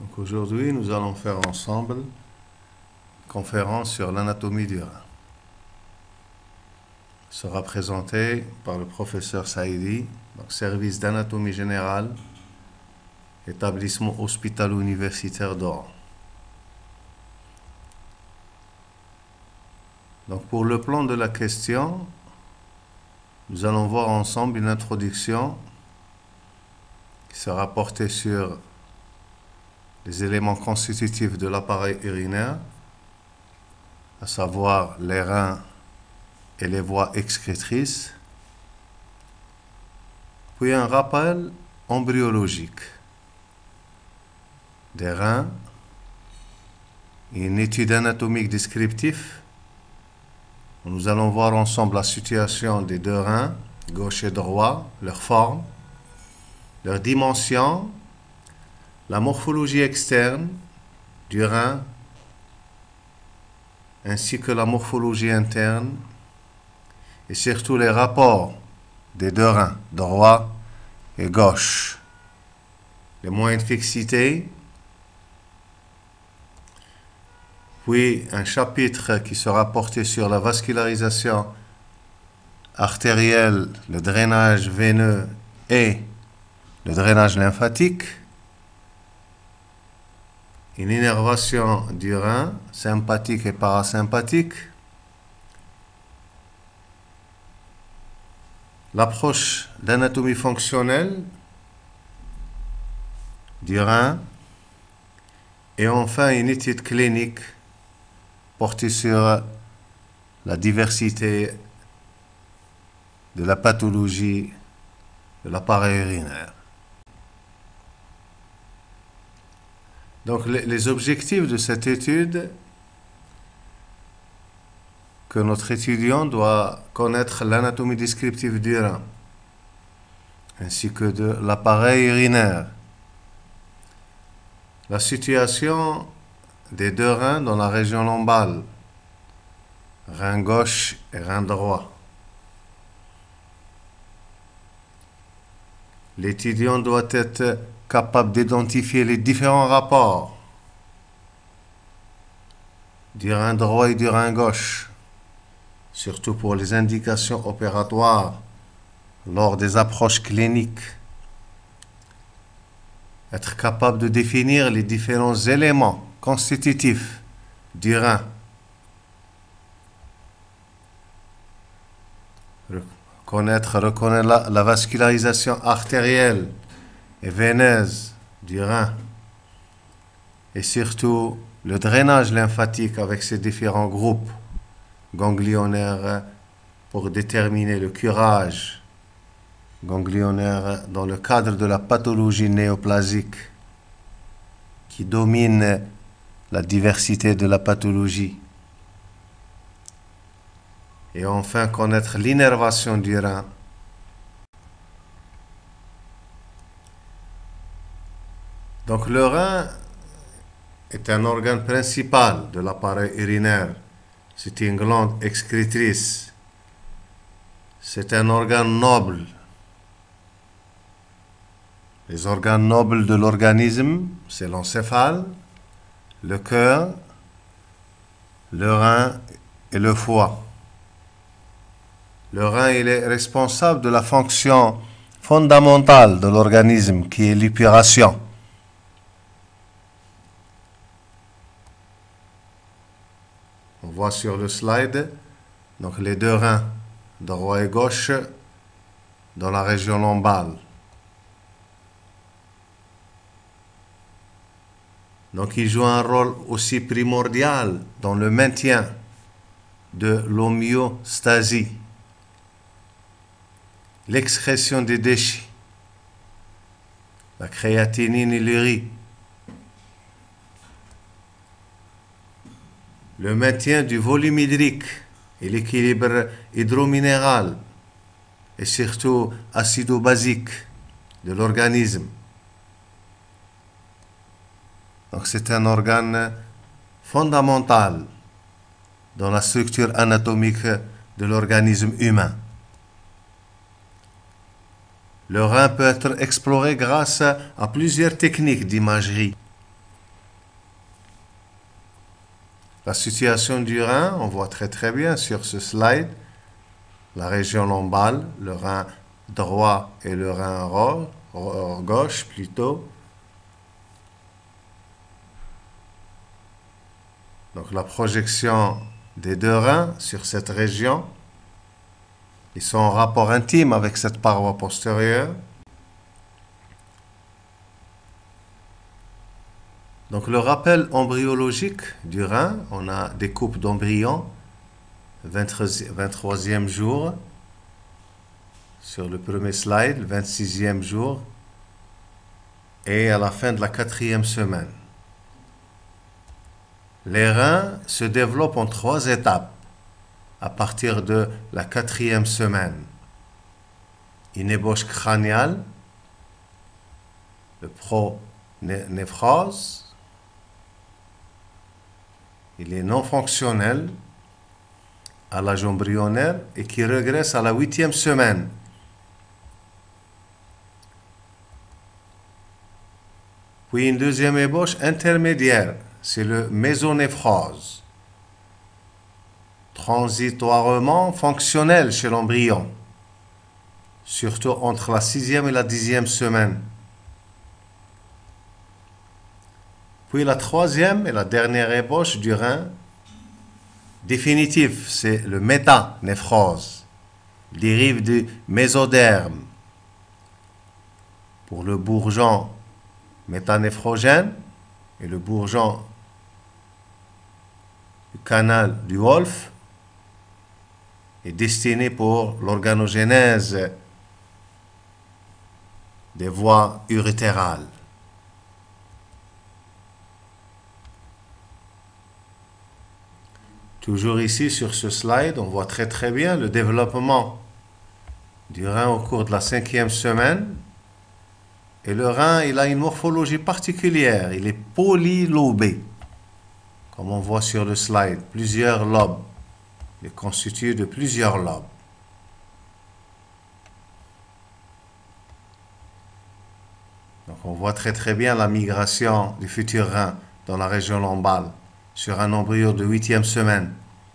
Donc aujourd'hui, nous allons faire ensemble une conférence sur l'anatomie du rein. Sera présentée par le professeur Saïdi, donc service d'anatomie générale, établissement hospitalo-universitaire d'Oran. Donc pour le plan de la question, nous allons voir ensemble une introduction qui sera portée sur les éléments constitutifs de l'appareil urinaire, à savoir les reins et les voies excrétrices, puis un rappel embryologique des reins, une étude anatomique descriptive où nous allons voir ensemble la situation des deux reins, gauche et droit, leur forme, leur dimension, la morphologie externe du rein, ainsi que la morphologie interne, et surtout les rapports des deux reins, droit et gauche, les moyens de fixité, puis un chapitre qui sera porté sur la vascularisation artérielle, le drainage veineux et le drainage lymphatique, une innervation du rein, sympathique et parasympathique, l'approche d'anatomie fonctionnelle du rein, et enfin une étude clinique portée sur la diversité de la pathologie de l'appareil urinaire. Donc les objectifs de cette étude, que notre étudiant doit connaître l'anatomie descriptive du rein, ainsi que de l'appareil urinaire, la situation des deux reins dans la région lombale, rein gauche et rein droit. L'étudiant doit être capable d'identifier les différents rapports du rein droit et du rein gauche, surtout pour les indications opératoires lors des approches cliniques. Être capable de définir les différents éléments constitutifs du rein. Reconnaître la vascularisation artérielle et veineuse du rein. Et surtout le drainage lymphatique avec ses différents groupes ganglionnaires pour déterminer le curage ganglionnaire dans le cadre de la pathologie néoplasique qui domine la diversité de la pathologie. Et enfin, connaître l'innervation du rein. Donc le rein est un organe principal de l'appareil urinaire. C'est une glande excrétrice. C'est un organe noble. Les organes nobles de l'organisme, c'est l'encéphale, le cœur, le rein et le foie. Le rein, il est responsable de la fonction fondamentale de l'organisme, qui est l'épuration. On voit sur le slide donc les deux reins, droit et gauche, dans la région lombale. Donc il joue un rôle aussi primordial dans le maintien de l'homéostasie, l'excrétion des déchets, la créatinine et l'urine, le maintien du volume hydrique et l'équilibre hydrominéral et surtout acido-basique de l'organisme. Donc c'est un organe fondamental dans la structure anatomique de l'organisme humain. Le rein peut être exploré grâce à plusieurs techniques d'imagerie la situation du rein, on voit très bien sur ce slide, la région lombale, le rein droit et le rein gauche plutôt. Donc la projection des deux reins sur cette région, ils sont en rapport intime avec cette paroi postérieure. Donc le rappel embryologique du rein, on a des coupes d'embryons, 23e jour, sur le premier slide, 26e jour, et à la fin de la 4e semaine. Les reins se développent en 3 étapes à partir de la 4e semaine. Une ébauche crâniale, le pronéphrose. Il est non fonctionnel à l'âge embryonnaire et qui régresse à la 8e semaine. Puis une deuxième ébauche intermédiaire, c'est le mésonéphrose, transitoirement fonctionnel chez l'embryon, surtout entre la 6e et la 10e semaine. Puis la 3e et la dernière ébauche du rein définitive, c'est le métanéphrose, dérive du mésoderme. Pour le bourgeon métanéphrogène et le bourgeon du canal du Wolff est destiné pour l'organogénèse des voies urétérales. Toujours ici sur ce slide, on voit très bien le développement du rein au cours de la 5e semaine. Et le rein, il a une morphologie particulière, il est polylobé, comme on voit sur le slide, plusieurs lobes. Il est constitué de plusieurs lobes. Donc on voit très bien la migration du futur rein dans la région lombale sur un embryon de 8e semaine.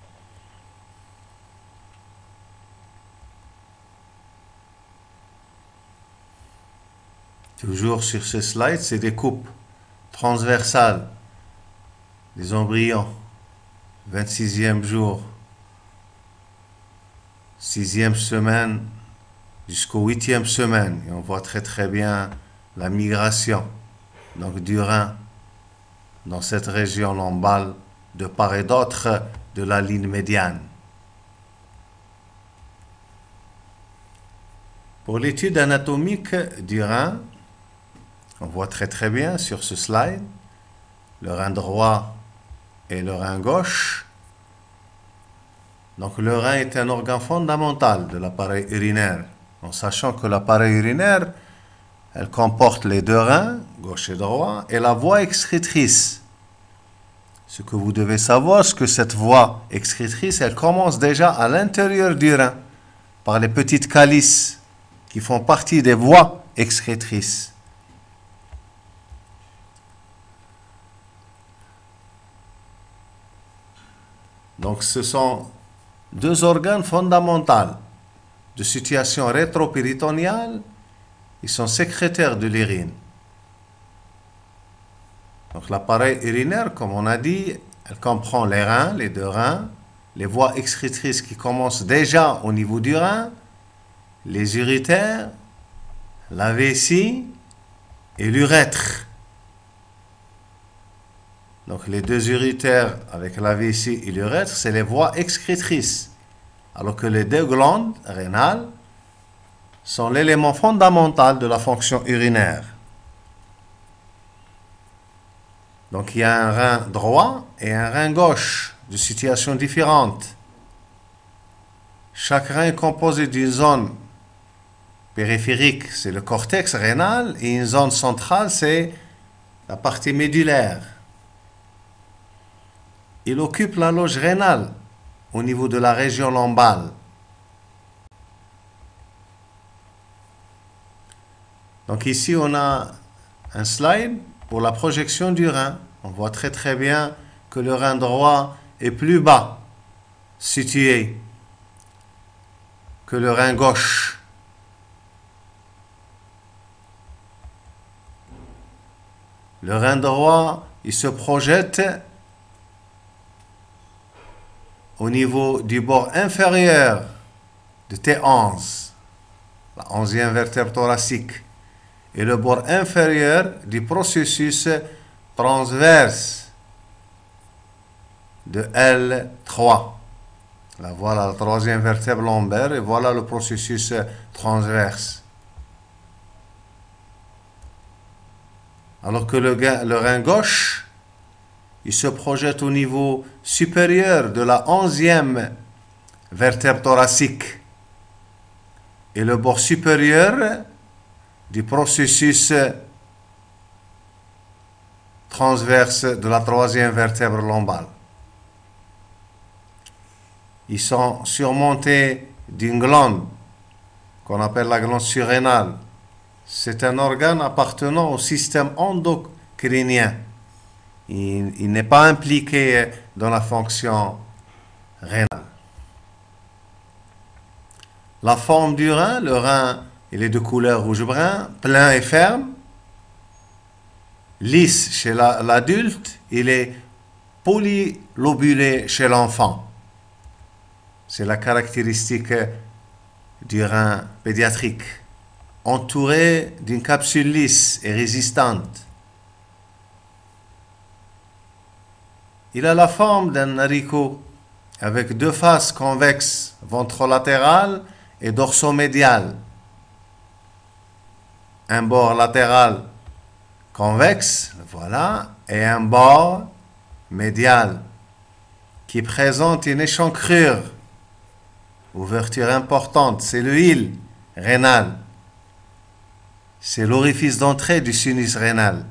Toujours sur ce slide, c'est des coupes transversales des embryons, 26e jour, 6e semaine jusqu'au 8e semaine. Et on voit très bien la migration donc du rein dans cette région lombale de part et d'autre de la ligne médiane. Pour l'étude anatomique du rein, on voit très bien sur ce slide le rein droit et le rein gauche. Donc le rein est un organe fondamental de l'appareil urinaire, en sachant que l'appareil urinaire, elle comporte les deux reins, gauche et droit, et la voie excrétrice. Ce que vous devez savoir, c'est que cette voie excrétrice, elle commence déjà à l'intérieur du rein, par les petites calices qui font partie des voies excrétrices. Donc ce sont deux organes fondamentaux de situation rétropéritonéale. Ils sont sécrétaires de l'urine. Donc l'appareil urinaire, comme on a dit, elle comprend les reins, les deux reins, les voies excrétrices qui commencent déjà au niveau du rein, les urétères, la vessie et l'urètre. Donc les deux urétères avec la vessie et l'urètre, c'est les voies excrétrices. Alors que les deux glandes rénales sont l'élément fondamental de la fonction urinaire. Donc il y a un rein droit et un rein gauche, de situations différentes. Chaque rein est composé d'une zone périphérique, c'est le cortex rénal, et une zone centrale, c'est la partie médulaire. Il occupe la loge rénale au niveau de la région lombale. Donc ici, on a un slide pour la projection du rein. On voit très bien que le rein droit est plus bas situé que le rein gauche. Le rein droit, il se projette au niveau du bord inférieur de T11, la 11e vertèbre thoracique, et le bord inférieur du processus transverse de L3. Là, voilà la 3e vertèbre lombaire et voilà le processus transverse. Alors que le rein gauche, il se projette au niveau supérieur de la 11e vertèbre thoracique et le bord supérieur du processus transverse de la 3e vertèbre lombale. Ils sont surmontés d'une glande qu'on appelle la glande surrénale. C'est un organe appartenant au système endocrinien. Il n'est pas impliqué dans la fonction rénale. La forme du rein, le rein, il est de couleur rouge-brun, plein et ferme. Lisse chez l'adulte, il est polylobulé chez l'enfant. C'est la caractéristique du rein pédiatrique. Entouré d'une capsule lisse et résistante. Il a la forme d'un haricot avec deux faces convexes ventrolatérales et dorsomédiales. Un bord latéral convexe, voilà, et un bord médial qui présente une échancrure, ouverture importante, c'est le hile rénal. C'est l'orifice d'entrée du sinus rénal.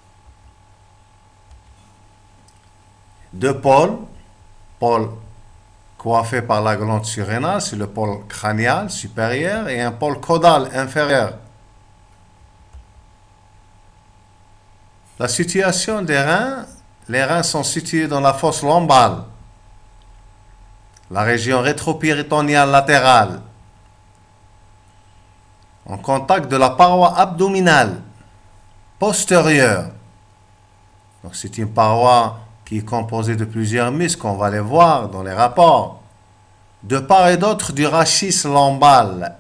Deux pôles coiffé par la glande surrénale, c'est le pôle crânial supérieur et un pôle caudal inférieur. La situation des reins, les reins sont situés dans la fosse lombale, la région rétropéritonéale latérale, en contact de la paroi abdominale postérieure. Donc c'est une paroi qui est composée de plusieurs muscles, on va les voir dans les rapports, de part et d'autre du rachis lombal.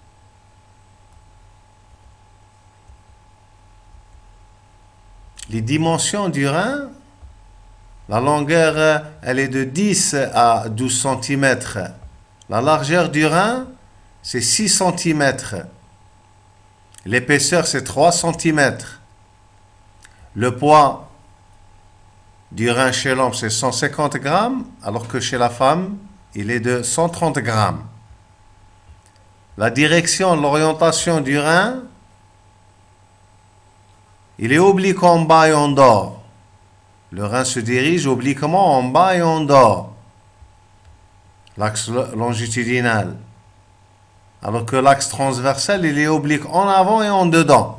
Les dimensions du rein, la longueur, elle est de 10 à 12 cm. La largeur du rein, c'est 6 cm. L'épaisseur, c'est 3 cm. Le poids du rein chez l'homme, c'est 150 grammes, alors que chez la femme, il est de 130 grammes. La direction, l'orientation du rein, il est oblique en bas et en dehors. Le rein se dirige obliquement en bas et en dehors. L'axe longitudinal. Alors que l'axe transversal, il est oblique en avant et en dedans.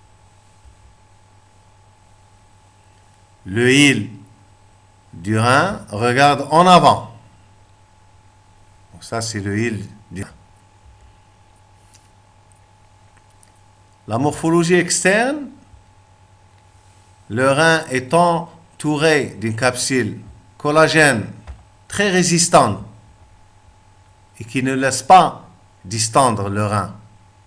Le hile du rein regarde en avant. Donc ça, c'est le hile du rein. La morphologie externe, le rein est entouré d'une capsule collagène très résistante et qui ne laisse pas distendre le rein.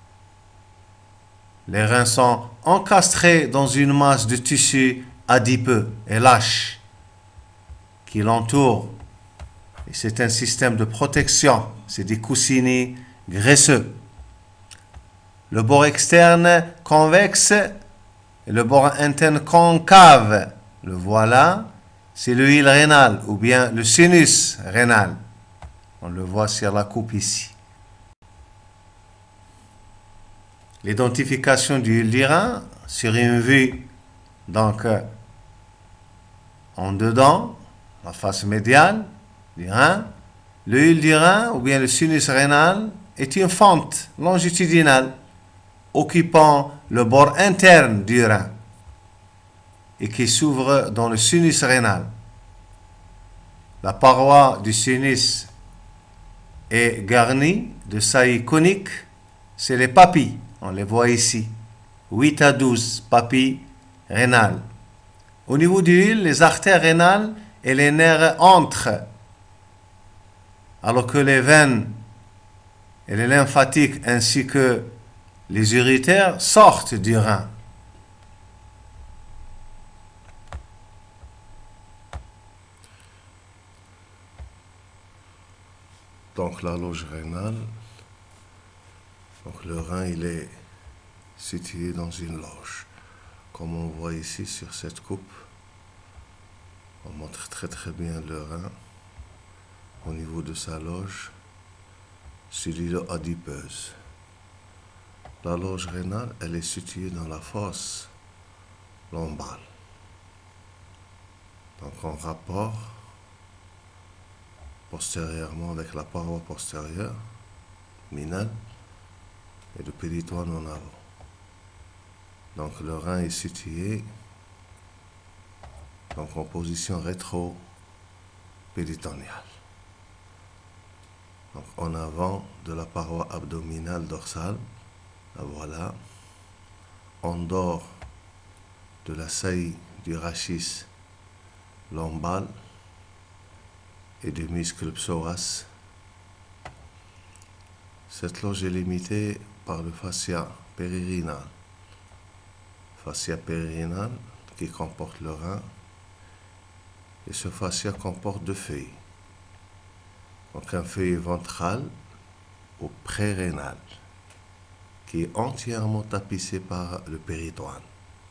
Les reins sont encastrés dans une masse de tissu adipeux et lâche qui l'entoure. Et c'est un système de protection. C'est des coussinets graisseux. Le bord externe convexe et le bord interne concave. Le voilà, c'est le hile rénal ou bien le sinus rénal. On le voit sur la coupe ici. L'identification du hile du rein sur une vue, donc en dedans, la face médiale du rein. Le hile du rein ou bien le sinus rénal est une fente longitudinale occupant le bord interne du rein et qui s'ouvre dans le sinus rénal. La paroi du sinus est garnie de saillies coniques, c'est les papilles, on les voit ici. 8 à 12 papilles rénales. Au niveau du huile, les artères rénales et les nerfs entrent, alors que les veines et les lymphatiques ainsi que les urétères sortent du rein. Donc la loge rénale, donc le rein il est situé dans une loge. Comme on voit ici sur cette coupe, on montre très bien le rein au niveau de sa loge stylo-adipeuse. La loge rénale, elle est située dans la fosse lombale. Donc en rapport postérieurement avec la paroi postérieure, minale, et le péritoine en avant. Donc le rein est situé donc en position rétro-péritoniale. Donc en avant de la paroi abdominale dorsale, voilà, en dehors de la saillie du rachis lombal et du muscle psoas. Cette loge est limitée par le fascia périrénal. Fascia périrénal qui comporte le rein. Et ce fascia comporte deux feuilles. Donc un feuille ventral ou prérénal qui est entièrement tapissé par le péritoine.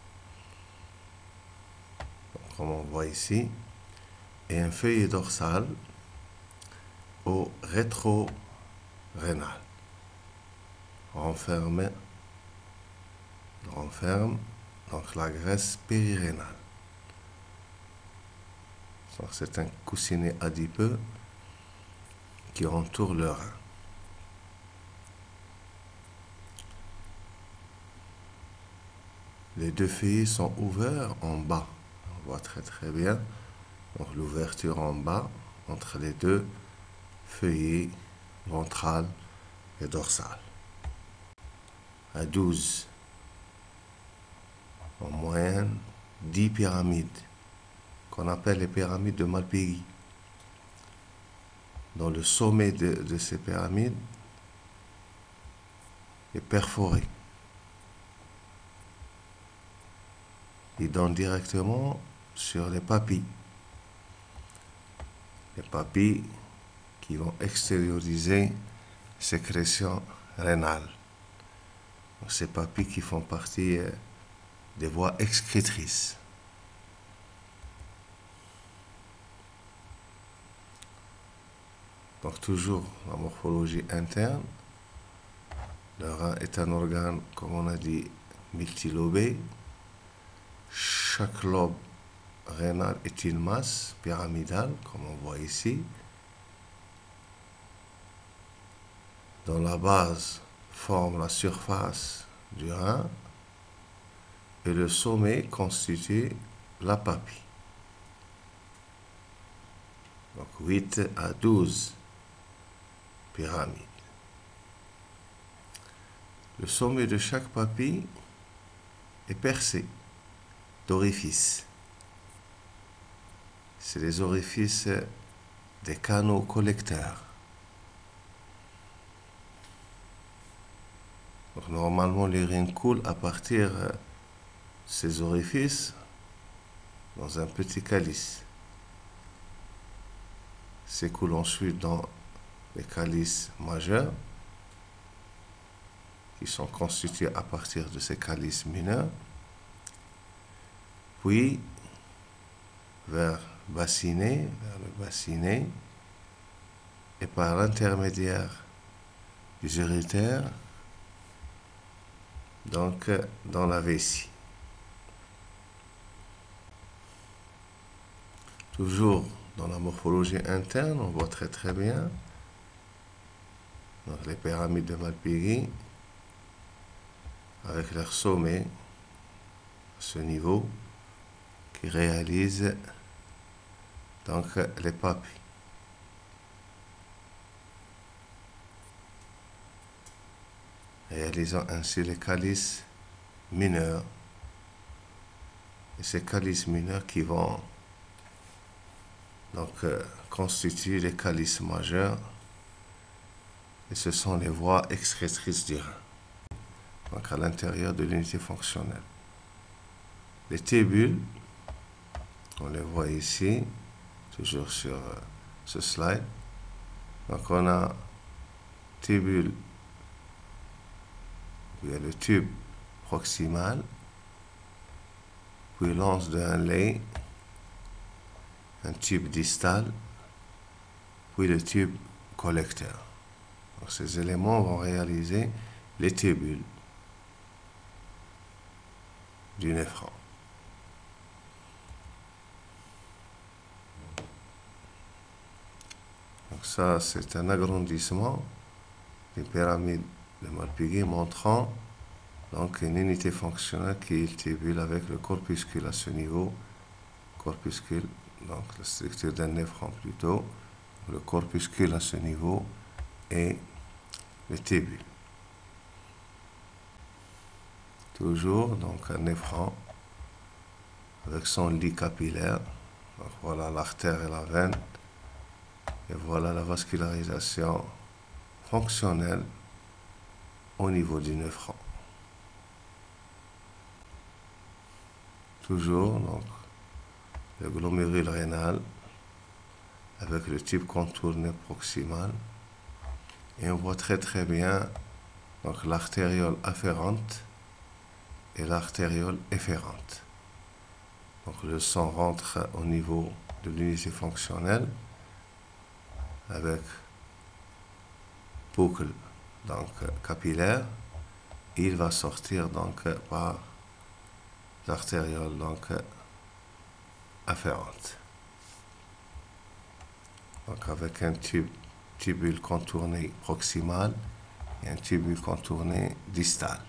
Donc, comme on voit ici, et un feuillet dorsal au rétro-rénal. Renferme donc la graisse périrénale. C'est un coussinet adipeux qui entoure le rein. Les deux feuillets sont ouverts en bas. On voit très bien. Donc l'ouverture en bas entre les deux feuillets ventral et dorsal. À 12, en moyenne, 10 pyramides, qu'on appelle les pyramides de Malpighi. Dans le sommet de ces pyramides est perforé. Il donne directement sur les papilles. Les papilles qui vont extérioriser sécrétion rénale. Donc, ces papilles qui font partie des voies excrétrices. Donc toujours la morphologie interne. Le rein est un organe, comme on a dit, multilobé. Chaque lobe rénal est une masse pyramidale, comme on voit ici. Dont la base forme la surface du rein et le sommet constitue la papille. Donc 8 à 12 pyramides. Le sommet de chaque papille est percé d'orifices. C'est les orifices des canaux collecteurs. Donc normalement l'urine coule à partir de ces orifices dans un petit calice. S'écoule ensuite dans les calices majeurs qui sont constitués à partir de ces calices mineurs, puis vers le bassinet et par l'intermédiaire des urétères, donc dans la vessie. Toujours dans la morphologie interne, on voit très bien donc les pyramides de Malpighi avec leur sommet à ce niveau qui réalise donc les papilles. Réalisant ainsi les calices mineurs. Et ces calices mineurs qui vont donc constituer les calices majeurs. Et ce sont les voies excrétrices du rein. Donc à l'intérieur de l'unité fonctionnelle. Les tubules, on les voit ici, toujours sur ce slide. Donc on a tubule, il y a le tube proximal, puis l'anse de Henle, un tube distal, puis le tube collecteur. Donc ces éléments vont réaliser les tubules du néphron. Donc ça, c'est un agrandissement des pyramides de Malpighi montrant donc une unité fonctionnelle qui est le tubule avec le corpuscule à ce niveau. Corpuscule, donc la structure d'un néphron plutôt, le corpuscule à ce niveau et le tubule. Toujours donc un néphron avec son lit capillaire. Donc voilà l'artère et la veine. Et voilà la vascularisation fonctionnelle au niveau du néphron. Toujours donc le glomérule rénal avec le tube contourné proximal. Et on voit très bien donc l'artériole afférente et l'artériole efférente. Donc le sang rentre au niveau de l'unité fonctionnelle avec boucle donc capillaire. Il va sortir donc par l'artériole donc afférente. Donc avec un tubule contourné proximal et un tubule contourné distal.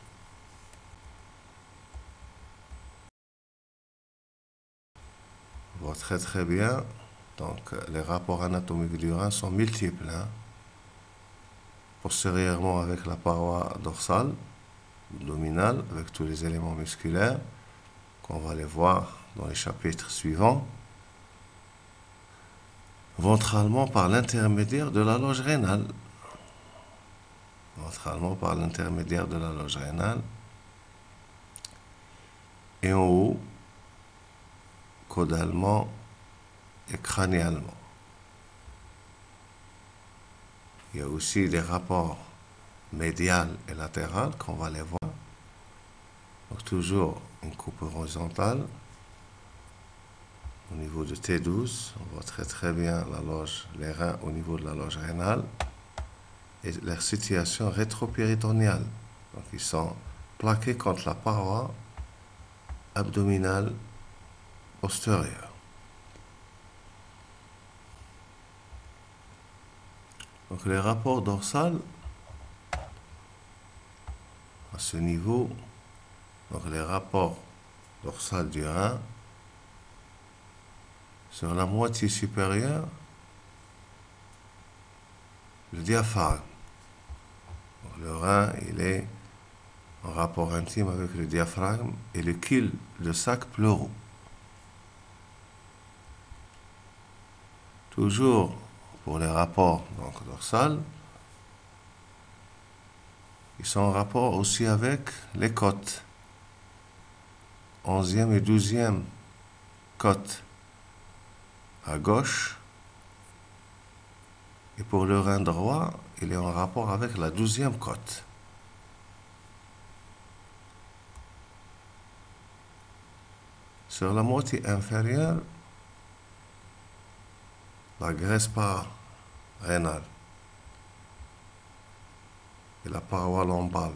On voit très bien. Donc les rapports anatomiques du rein sont multiples. Postérieurement avec la paroi dorsale, abdominale, avec tous les éléments musculaires, qu'on va les voir dans les chapitres suivants. Ventralement par l'intermédiaire de la loge rénale. Ventralement par l'intermédiaire de la loge rénale. Et en haut, caudalement et crânialement. Il y a aussi des rapports médial et latéral qu'on va les voir. Donc toujours une coupe horizontale au niveau de T12. On voit très bien la loge, les reins au niveau de la loge rénale et leur situation rétropéritonéale. Donc ils sont plaqués contre la paroi abdominale postérieure. Donc les rapports dorsales à ce niveau, donc les rapports dorsales du rein sur la moitié supérieure, le diaphragme. Donc le rein, il est en rapport intime avec le diaphragme et le cul-de-sac pleuraux. Toujours pour les rapports donc dorsales, ils sont en rapport aussi avec les côtes. 11e et 12e côte à gauche. Et pour le rein droit, il est en rapport avec la 12e côte. Sur la moitié inférieure, la graisse rénale et la paroi lombale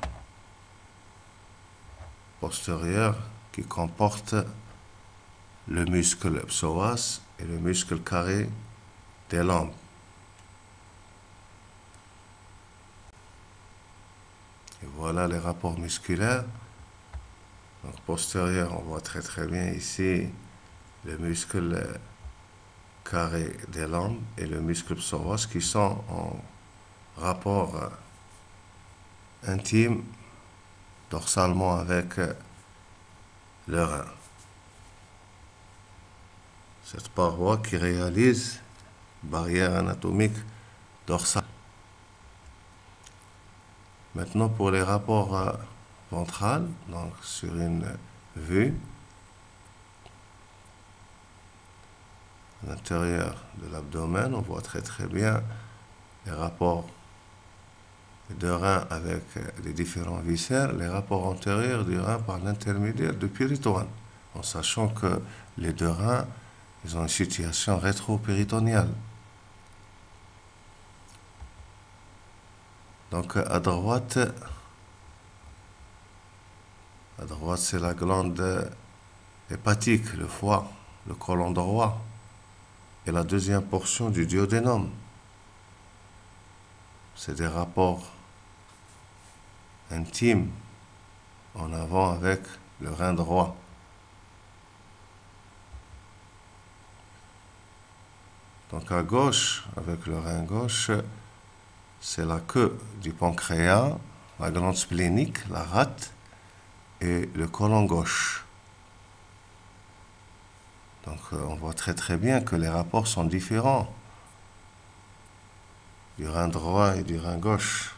postérieure qui comporte le muscle psoas et le muscle carré des lombes. Et voilà les rapports musculaires. Donc postérieur, on voit très bien ici le muscle carré des lombes et le muscle psoas qui sont en rapport intime dorsalement avec le rein. Cette paroi qui réalise barrière anatomique dorsale. Maintenant pour les rapports ventrales, donc sur une vue, à l'intérieur de l'abdomen, on voit très bien les rapports des deux reins avec les différents viscères, les rapports antérieurs du rein par l'intermédiaire du péritoine, en sachant que les deux reins, ils ont une situation rétro-péritoniale. Donc à droite c'est la glande hépatique, le foie, le côlon droit et la deuxième portion du duodénum. C'est des rapports intimes en avant avec le rein droit. Donc à gauche, avec le rein gauche, c'est la queue du pancréas, la glande splénique, la rate, et le côlon gauche. Donc on voit très bien que les rapports sont différents du rein droit et du rein gauche.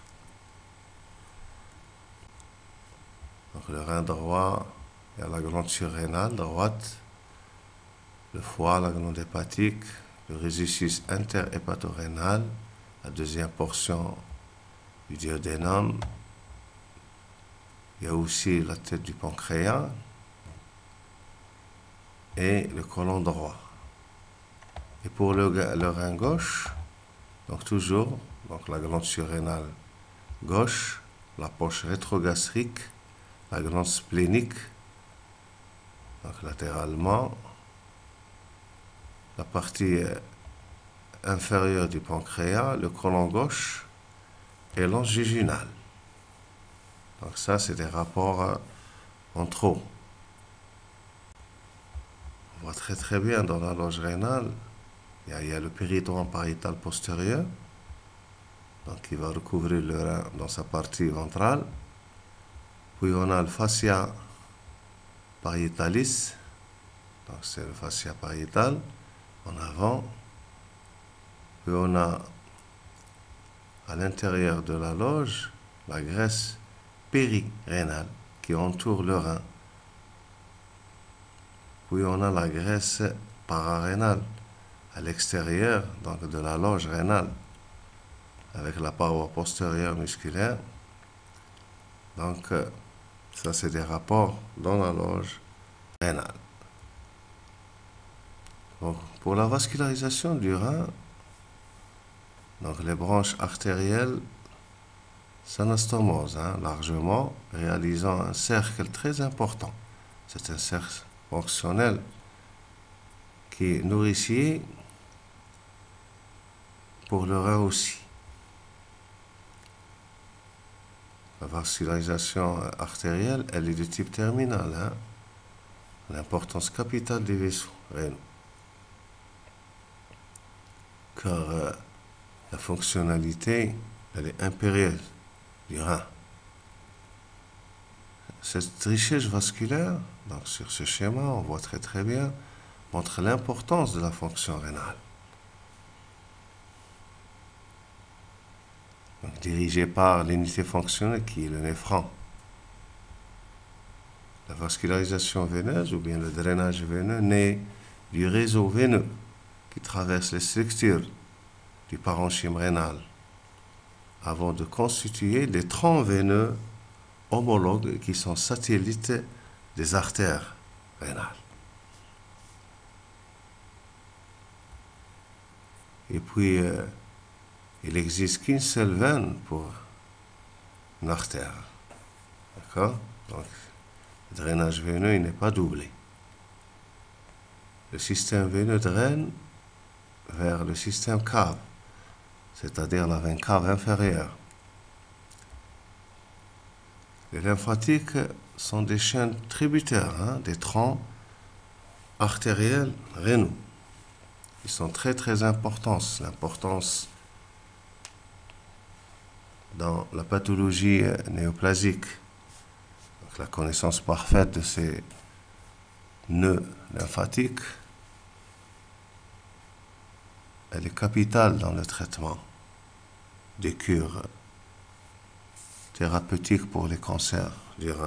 Donc le rein droit, il y a la glande surrénale droite, le foie, la glande hépatique, le résisus interhépatorénal, la deuxième portion du duodénum. Il y a aussi la tête du pancréas et le côlon droit. Et pour le rein gauche, donc toujours la glande surrénale gauche, la poche rétrogastrique, la glande splénique, donc latéralement, la partie inférieure du pancréas, le côlon gauche et l'anse jejunale. Donc ça, c'est des rapports en trop. On voit très bien dans la loge rénale, il y a le péritoine pariétal postérieur, donc qui va recouvrir le rein dans sa partie ventrale. Puis on a le fascia pariétalis, donc c'est le fascia pariétal en avant. Puis on a à l'intérieur de la loge la graisse périrénale qui entoure le rein. Puis on a la graisse pararénale à l'extérieur donc de la loge rénale avec la paroi postérieure musculaire. Donc ça c'est des rapports dans la loge rénale. Donc, pour la vascularisation du rein, donc les branches artérielles s'anastomosent largement, réalisant un cercle très important. C'est un cercle fonctionnel qui est nourricier pour le rein aussi. La vascularisation artérielle, elle est de type terminal. L'importance capitale des vaisseaux rénaux. Car la fonctionnalité, elle est impérieuse du rein. Cette richesse vasculaire, donc sur ce schéma, on voit très bien, montre l'importance de la fonction rénale. Donc, dirigée par l'unité fonctionnelle qui est le néphron. La vascularisation veineuse ou bien le drainage veineux naît du réseau veineux qui traverse les structures du parenchyme rénal avant de constituer des troncs veineux homologues qui sont satellites des artères rénales. Et puis, il n'existe qu'une seule veine pour une artère. D'accord? Donc, le drainage veineux, il n'est pas doublé. Le système veineux draine vers le système cave, c'est-à-dire la veine cave inférieure. Les lymphatiques sont des chaînes tributaires des troncs artériels rénaux. Ils sont très très importants. L'importance dans la pathologie néoplasique. Donc, la connaissance parfaite de ces nœuds lymphatiques, elle est capitale dans le traitement des cures thérapeutiques pour les cancers du rein.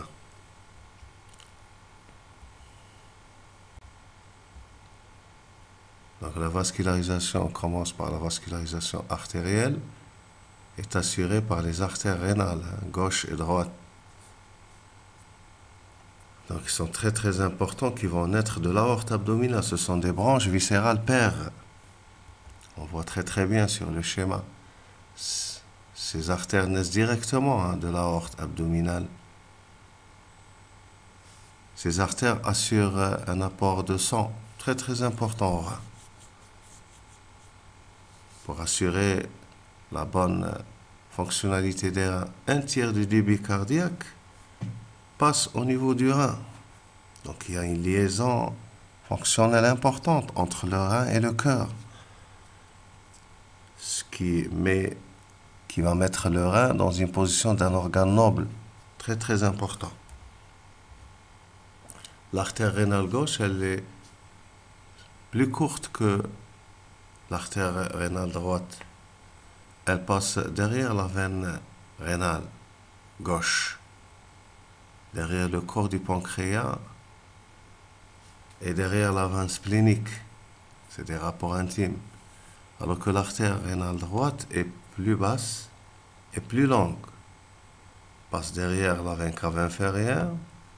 Donc la vascularisation, on commence par la vascularisation artérielle, est assurée par les artères rénales, gauche et droite. Donc ils sont très très importants, qui vont naître de l'aorte abdominale. Ce sont des branches viscérales paires. On voit très très bien sur le schéma. Ces artères naissent directement de l'aorte abdominale. Ces artères assurent un apport de sang très très important au rein, pour assurer la bonne fonctionnalité des reins. Un tiers du débit cardiaque passe au niveau du rein. Donc il y a une liaison fonctionnelle importante entre le rein et le cœur, ce qui va mettre le rein dans une position d'un organe noble, très très important. L'artère rénale gauche, elle est plus courte que l'artère rénale droite. Elle passe derrière la veine rénale gauche, derrière le corps du pancréas et derrière la veine splénique. C'est des rapports intimes. Alors que l'artère rénale droite est plus basse et plus longue. Passe derrière la veine cave inférieure,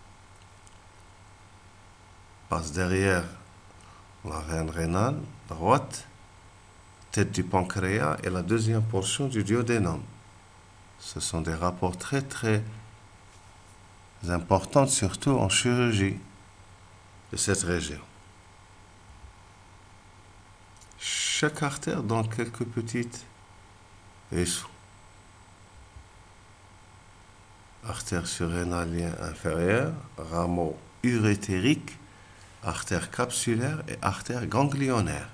passe derrière la veine rénale droite, tête du pancréas et la deuxième portion du duodénum. Ce sont des rapports très très importants, surtout en chirurgie de cette région. Chaque artère donne quelques petites vaisseaux. Artère surrénalienne inférieure, rameau urétérique, artère capsulaire et artère ganglionnaire.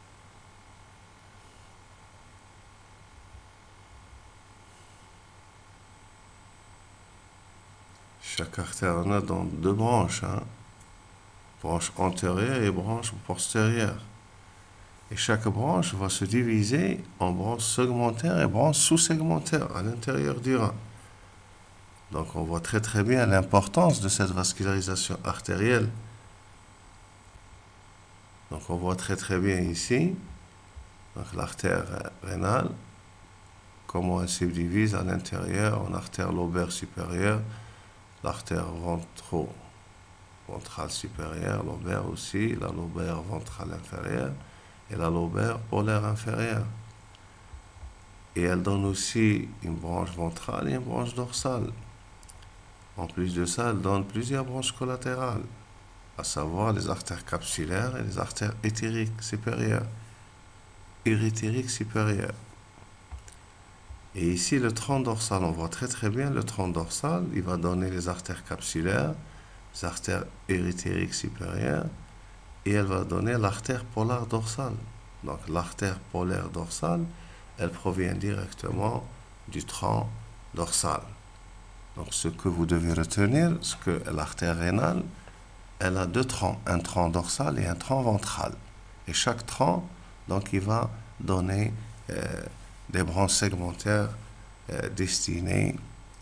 Chaque artère en a dans deux branches, branche antérieure et branche postérieure. Et chaque branche va se diviser en branches segmentaires et branches sous-segmentaires à l'intérieur du rein. Donc on voit très très bien l'importance de cette vascularisation artérielle. Donc on voit très très bien ici, donc l'artère rénale, comment elle se divise à l'intérieur en artère lobaire supérieure, l'artère ventrale supérieure, lobaire aussi, la lobaire ventrale inférieure et la lobaire polaire inférieure. Et elle donne aussi une branche ventrale et une branche dorsale. En plus de ça, elle donne plusieurs branches collatérales, à savoir les artères capsulaires et les artères urétériques supérieures. Et ici, le tronc dorsal, on voit très très bien le tronc dorsal, il va donner les artères capsulaires, les artères urétériques supérieures, et elle va donner l'artère polaire dorsale. Donc l'artère polaire dorsale, elle provient directement du tronc dorsal. Donc ce que vous devez retenir, c'est que l'artère rénale, elle a deux troncs, un tronc dorsal et un tronc ventral. Et chaque tronc, donc il va donner des branches segmentaires destinées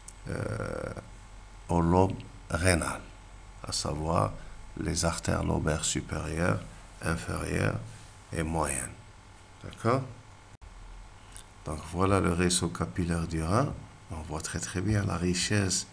au lobe rénal, à savoir les artères lobaires supérieures, inférieures et moyennes. D'accord? Donc voilà le réseau capillaire du rein. On voit très très bien la richesse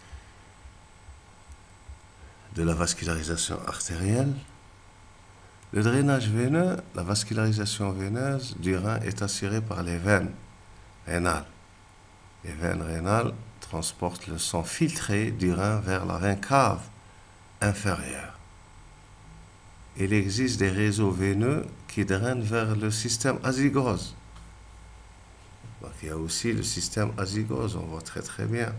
de la vascularisation artérielle. Le drainage veineux, la vascularisation veineuse du rein est assurée par les veines rénales. Les veines rénales transportent le sang filtré du rein vers la veine cave inférieure. Il existe des réseaux veineux qui drainent vers le système azygose. Donc, il y a aussi le système azygose, on voit très très bien.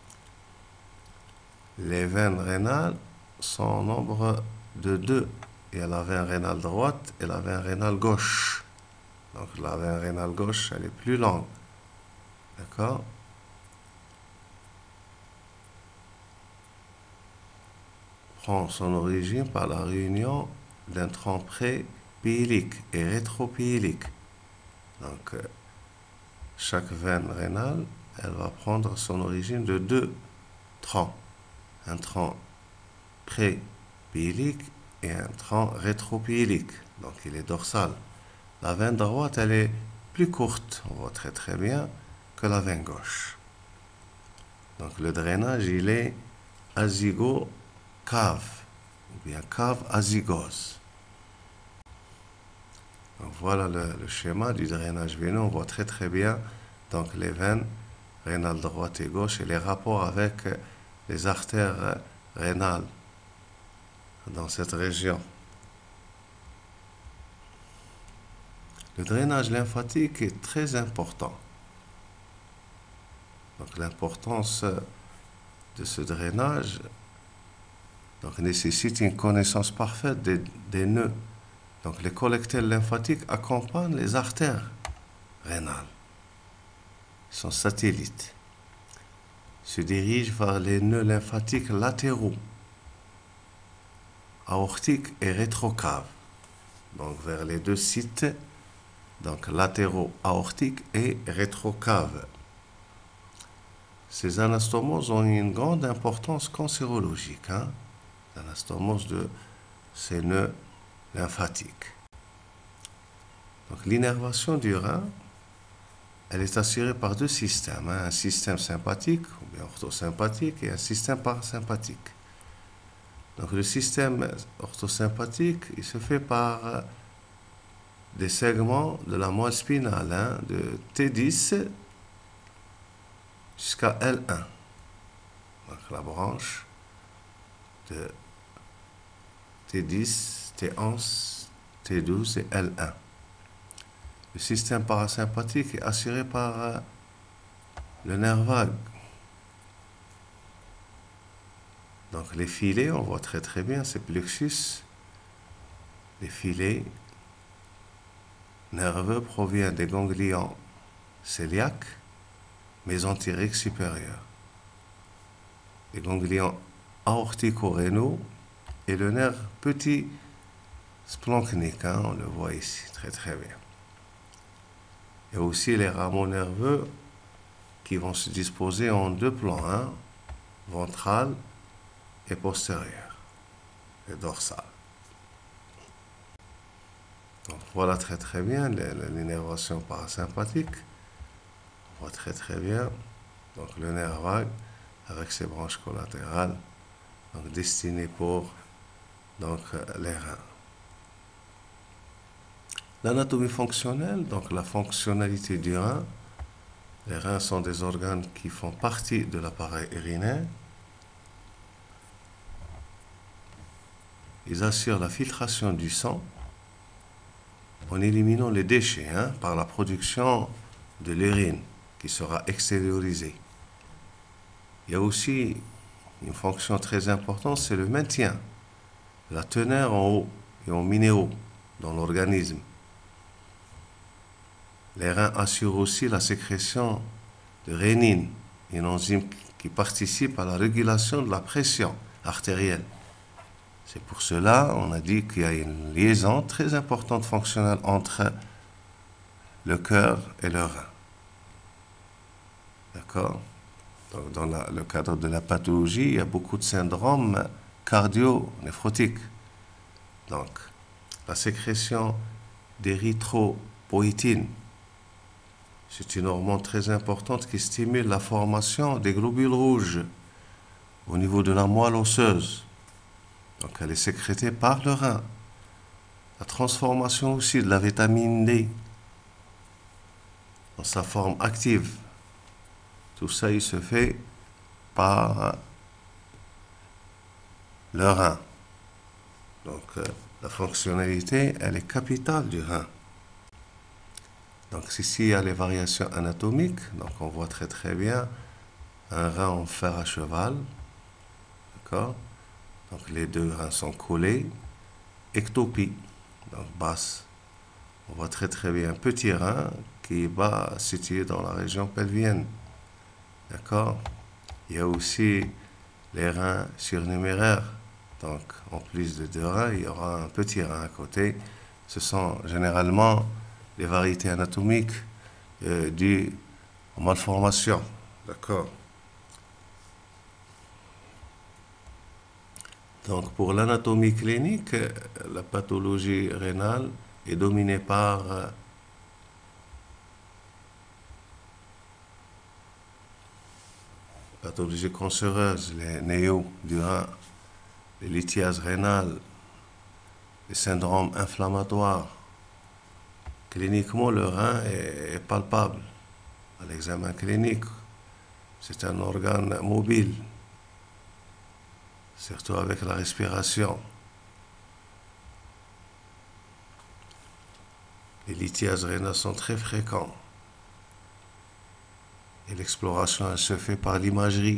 Les veines rénales sont au nombre de deux. Il y a la veine rénale droite et la veine rénale gauche. Donc la veine rénale gauche, elle est plus longue. D'accord? Prend son origine par la réunion d'un tronc pré-pyélique et rétropyélique. Donc chaque veine rénale, elle va prendre son origine de deux troncs. Un tronc pré-pyélique et un tronc rétropyélique. Donc il est dorsal. La veine droite, elle est plus courte, on voit très très bien, que la veine gauche. Donc le drainage, il est azygocave, ou bien cave-azygose. Donc voilà le schéma du drainage veineux, on voit très très bien donc les veines rénales droite et gauche et les rapports avec les artères rénales dans cette région. Le drainage lymphatique est très important. Donc l'importance de ce drainage nécessite une connaissance parfaite des nœuds. Donc les collecteurs lymphatiques accompagnent les artères rénales. Ils sont satellites. Se dirigent vers les nœuds lymphatiques latéraux, aortiques et rétrocaves. Donc vers les deux sites, donc latéraux, aortiques et rétrocaves. Ces anastomoses ont une grande importance cancérologique, l'anastomose de ces nœuds lymphatiques. Donc l'innervation du rein, elle est assurée par deux systèmes, un système sympathique, ou bien orthosympathique, et un système parasympathique. Donc le système orthosympathique, il se fait par des segments de la moelle spinale, de T10 jusqu'à L1. Donc la branche de T10, T11, T12 et L1. Le système parasympathique est assuré par le nerf vague. Donc les filets, on voit très très bien, c'est plexus. Les filets nerveux proviennent des ganglions cœliaques, mésentériques supérieurs. Les ganglions aortico-rénaux et le nerf petit splanchnique, on le voit ici, très très bien. Et aussi les rameaux nerveux qui vont se disposer en deux plans, ventral et postérieur, et dorsal. Donc voilà très très bien l'innervation parasympathique. On voit très très bien donc le nerf vague avec ses branches collatérales, donc destinées pour donc les reins. L'anatomie fonctionnelle, donc la fonctionnalité du rein. Les reins sont des organes qui font partie de l'appareil urinaire. Ils assurent la filtration du sang en éliminant les déchets par la production de l'urine qui sera extériorisée. Il y a aussi une fonction très importante, c'est le maintien de la teneur en eau et en minéraux dans l'organisme. Les reins assurent aussi la sécrétion de rénine, une enzyme qui participe à la régulation de la pression artérielle. C'est pour cela on a dit qu'il y a une liaison très importante fonctionnelle entre le cœur et le rein. D'accord? Donc dans le cadre de la pathologie, il y a beaucoup de syndromes cardio-néphrotiques. Donc la sécrétion d'érythropoïétine, c'est une hormone très importante qui stimule la formation des globules rouges au niveau de la moelle osseuse. Donc elle est sécrétée par le rein. La transformation aussi de la vitamine D dans sa forme active. Tout ça, il se fait par le rein. Donc la fonctionnalité, elle est capitale du rein. Donc ici, il y a les variations anatomiques. Donc on voit très très bien un rein en fer à cheval. D'accord? Donc les deux reins sont collés. Ectopie, donc basse On voit très très bien un petit rein qui est situé dans la région pelvienne. D'accord? Il y a aussi les reins surnuméraires. Donc, en plus de deux reins, il y aura un petit rein à côté. Ce sont généralement les variétés anatomiques dues aux malformations. D'accord? Donc, pour l'anatomie clinique, la pathologie rénale est dominée par pathologie cancéreuse, les néos du rein, les lithiases rénales, les syndromes inflammatoires. Cliniquement, le rein est palpable à l'examen clinique. C'est un organe mobile, surtout avec la respiration. Les lithiases rénales sont très fréquents. Et l'exploration, elle se fait par l'imagerie.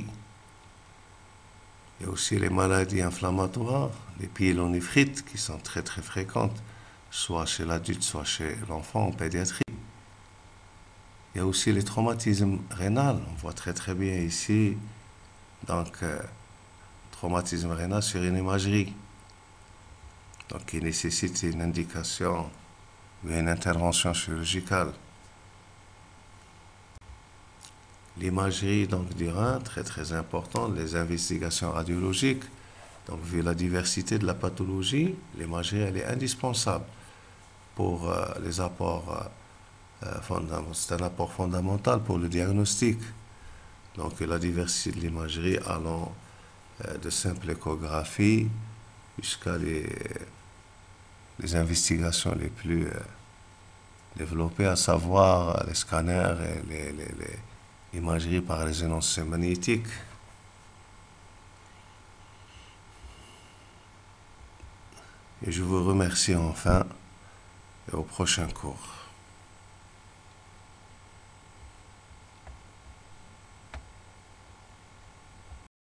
Il y a aussi les maladies inflammatoires, les pyélonéphrite, qui sont très très fréquentes, soit chez l'adulte, soit chez l'enfant en pédiatrie. Il y a aussi les traumatismes rénaux. On voit très très bien ici, donc, traumatisme rénal sur une imagerie. Donc, qui nécessite une indication ou une intervention chirurgicale. L'imagerie donc du rein, très très importante, les investigations radiologiques. Donc, vu la diversité de la pathologie, l'imagerie elle est indispensable pour les apports fondamentaux. C'est un apport fondamental pour le diagnostic. Donc, la diversité de l'imagerie allant de simple échographie jusqu'à les investigations les plus développées, à savoir les scanners et l'imagerie par résonance magnétique. Et je vous remercie enfin et au prochain cours.